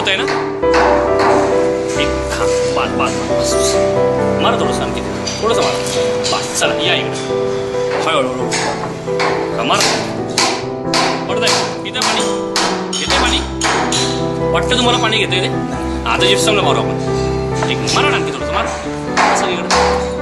होत आहे ना? एक खा पाच पाच बस मारा थोडंसं आणखी थोडंसं मारा बस. चला या इकडे हळूहळू मारा. पडतंय पितं पाणी घेते पाणी वाटतं तुम्हाला पाणी घेतोय ते. आता जिप्समला मारू आपण. एक मारा आणखी थोडंसं मारा असं इकडं